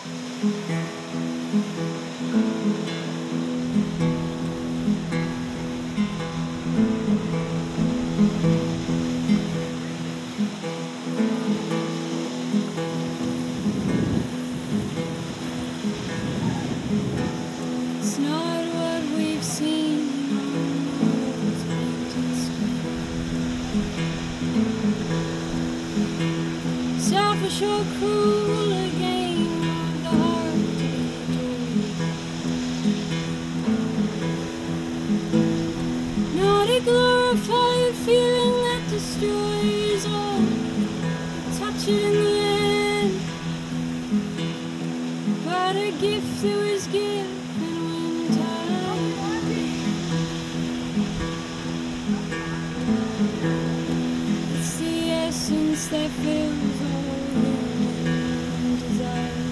It's not what we've seen on those painted screens. Selfish or cruel, a game of the heart to adore. Not a glorified feeling that destroys all. Touch it in the end, but a gift that was given. It's the essence that fills all human desire.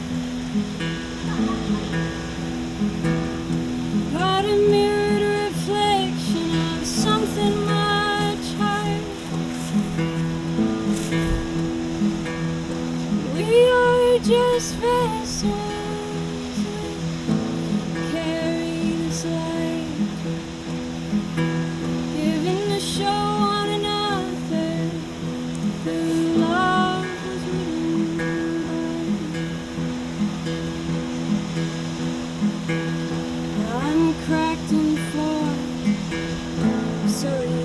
But a mirrored reflection of something much higher. We are just vessels that carry this light, giving to show one another who love was written by. I'm cracked and flawed, sorry.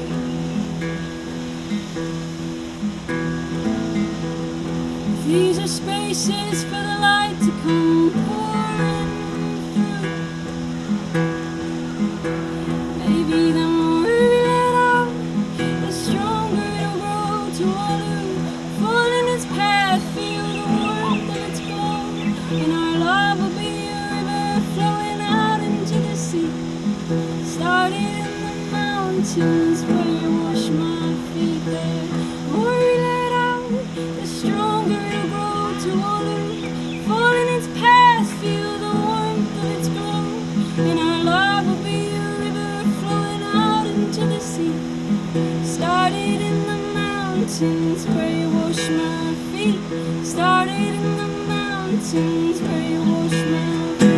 These are spaces for the light to come pouring through. Maybe the more we let out, the stronger it'll grow to all who fall in its path, feel the warmth of its glow. And our love will be a river flowing out into the sea. Started in the mountains where you wash my feet there. The more we let out, the stronger it'll grow to all who fall in its path, feel the warmth of its glow. And our love will be a river flowing out into the sea. Started in the mountains where you wash my feet. Started in the mountains where you wash my feet.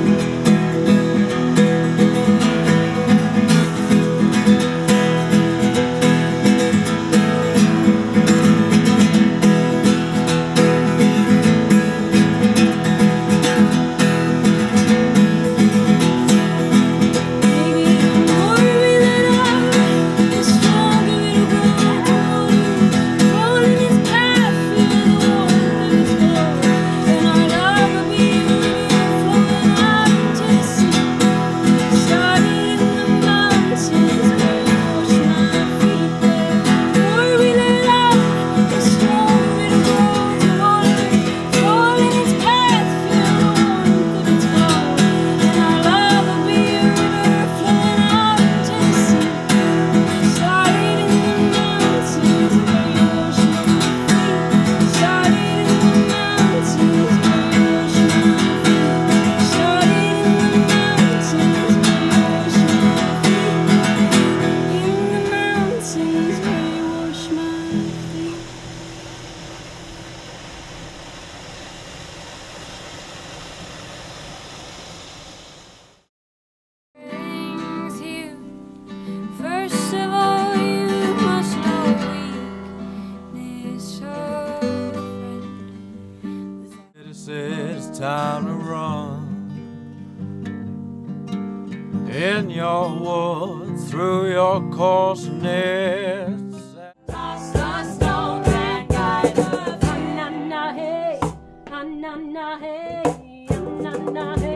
It's time to run in your woods, through your coarseness. Lost a stone that guide us. Na na hey, na na hey, na na hey.